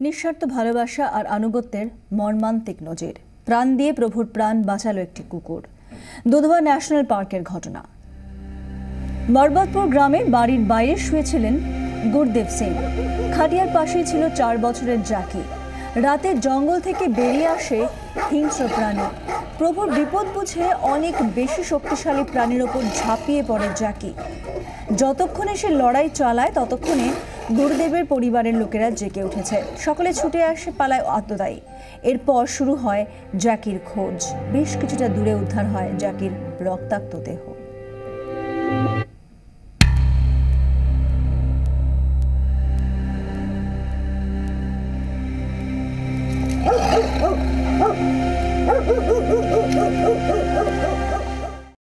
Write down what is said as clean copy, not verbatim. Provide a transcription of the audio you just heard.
নিঃস্বার্থ ভালোবাসা আর আনুগত্যের মর্মান্তিক নজির। প্রাণ দিয়ে প্রভুর প্রাণ বাঁচালো একটি কুকুর। দুধওয়া ন্যাশনাল পার্কের ঘটনা। মরবতপুর গ্রামে বাড়ির বাইরে শুয়েছিলেন গুরদেব সিং। খাটিয়ার পাশেই ছিল 4 বছরের জ্যাকি। রাতে জঙ্গল থেকে বেরিয়ে আসে হিংস্র প্রাণী। প্রভুর বিপদ বুঝে অনেক বেশি শক্তিশালী প্রাণীর ওপর ঝাঁপিয়ে পড়ে জ্যাকি। যতক্ষণে সে লড়াই চালায় ততক্ষণে গুরুদেবের পরিবারের লোকেরা জেগে উঠেছে। সকলে ছুটে আসে, পালায় আততায়ী। এরপর শুরু হয় জ্যাকির খোঁজ। বেশ কিছুটা দূরে উদ্ধার হয় জ্যাকির রক্তাক্ত দেহ।